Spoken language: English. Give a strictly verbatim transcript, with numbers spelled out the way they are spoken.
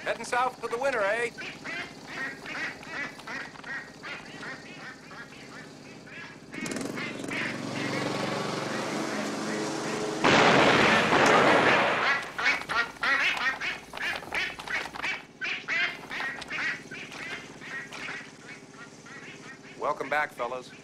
Heading south for the winter, eh? Welcome back, fellas.